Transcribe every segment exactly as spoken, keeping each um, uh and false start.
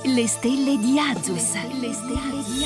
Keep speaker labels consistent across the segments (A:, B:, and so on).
A: Le stelle di Azus. Le stelle di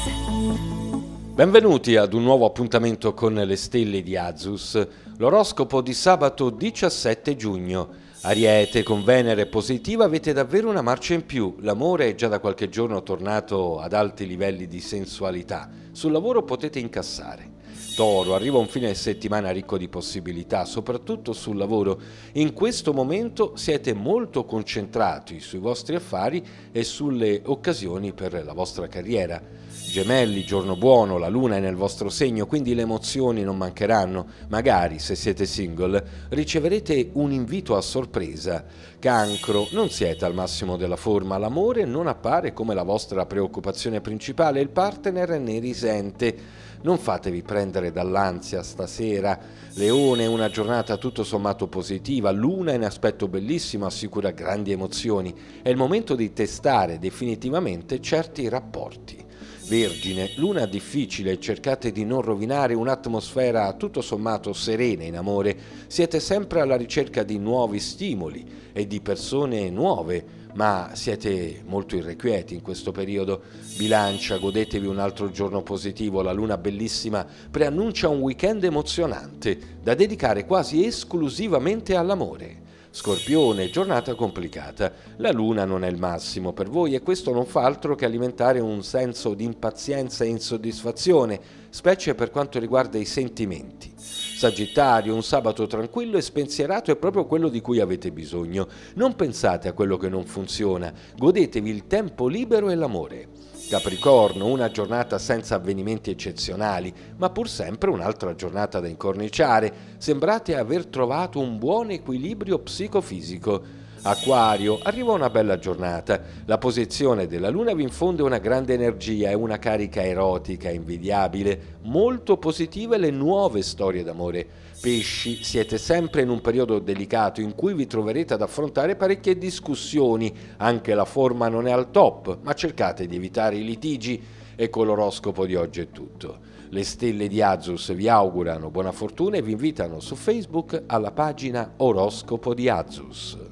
A: Azus.
B: Benvenuti ad un nuovo appuntamento con le stelle di Azus, l'oroscopo di sabato diciassette giugno. Ariete, con Venere positiva avete davvero una marcia in più, l'amore è già da qualche giorno tornato ad alti livelli di sensualità, sul lavoro potete incassare. Toro, arriva un fine settimana ricco di possibilità, soprattutto sul lavoro. In questo momento siete molto concentrati sui vostri affari e sulle occasioni per la vostra carriera. Gemelli, giorno buono, la luna è nel vostro segno, quindi le emozioni non mancheranno. Magari, se siete single, riceverete un invito a sorpresa. Cancro, non siete al massimo della forma, l'amore non appare come la vostra preoccupazione principale, il partner ne risente. Non fatevi prendere dall'ansia stasera. Leone, una giornata tutto sommato positiva, luna in aspetto bellissimo, assicura grandi emozioni. È il momento di testare definitivamente certi rapporti. Vergine, luna difficile, cercate di non rovinare un'atmosfera tutto sommato serena in amore. Siete sempre alla ricerca di nuovi stimoli e di persone nuove, ma siete molto irrequieti in questo periodo. Bilancia, godetevi un altro giorno positivo, la luna bellissima preannuncia un weekend emozionante da dedicare quasi esclusivamente all'amore. Scorpione, giornata complicata, la luna non è il massimo per voi e questo non fa altro che alimentare un senso di impazienza e insoddisfazione, specie per quanto riguarda i sentimenti. Sagittario, un sabato tranquillo e spensierato è proprio quello di cui avete bisogno. Non pensate a quello che non funziona, godetevi il tempo libero e l'amore. Capricorno, una giornata senza avvenimenti eccezionali, ma pur sempre un'altra giornata da incorniciare. Sembrate aver trovato un buon equilibrio psicofisico. Acquario, arriva una bella giornata. La posizione della luna vi infonde una grande energia e una carica erotica invidiabile. Molto positive le nuove storie d'amore. Pesci, siete sempre in un periodo delicato in cui vi troverete ad affrontare parecchie discussioni. Anche la forma non è al top, ma cercate di evitare i litigi. E con l'oroscopo di oggi è tutto. Le stelle di Azus vi augurano buona fortuna e vi invitano su Facebook alla pagina Oroscopo di Azus.